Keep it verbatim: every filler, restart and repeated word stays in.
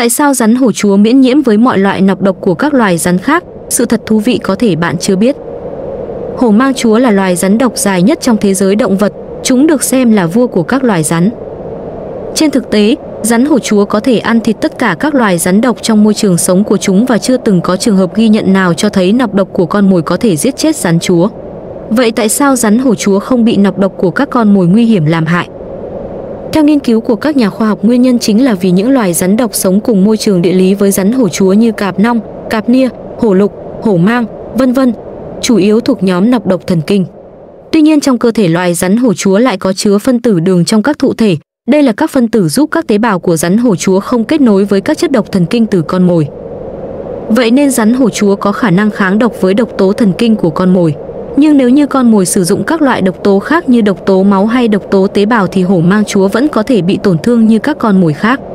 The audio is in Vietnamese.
Tại sao rắn hổ chúa miễn nhiễm với mọi loại nọc độc của các loài rắn khác? Sự thật thú vị có thể bạn chưa biết. Hổ mang chúa là loài rắn độc dài nhất trong thế giới động vật, chúng được xem là vua của các loài rắn. Trên thực tế, rắn hổ chúa có thể ăn thịt tất cả các loài rắn độc trong môi trường sống của chúng và chưa từng có trường hợp ghi nhận nào cho thấy nọc độc của con mồi có thể giết chết rắn chúa. Vậy tại sao rắn hổ chúa không bị nọc độc của các con mồi nguy hiểm làm hại? Theo nghiên cứu của các nhà khoa học, nguyên nhân chính là vì những loài rắn độc sống cùng môi trường địa lý với rắn hổ chúa như cạp nong, cạp nia, hổ lục, hổ mang, vân vân, chủ yếu thuộc nhóm nọc độc thần kinh. Tuy nhiên trong cơ thể loài rắn hổ chúa lại có chứa phân tử đường trong các thụ thể. Đây là các phân tử giúp các tế bào của rắn hổ chúa không kết nối với các chất độc thần kinh từ con mồi. Vậy nên rắn hổ chúa có khả năng kháng độc với độc tố thần kinh của con mồi. Nhưng nếu như con mồi sử dụng các loại độc tố khác như độc tố máu hay độc tố tế bào thì hổ mang chúa vẫn có thể bị tổn thương như các con mồi khác.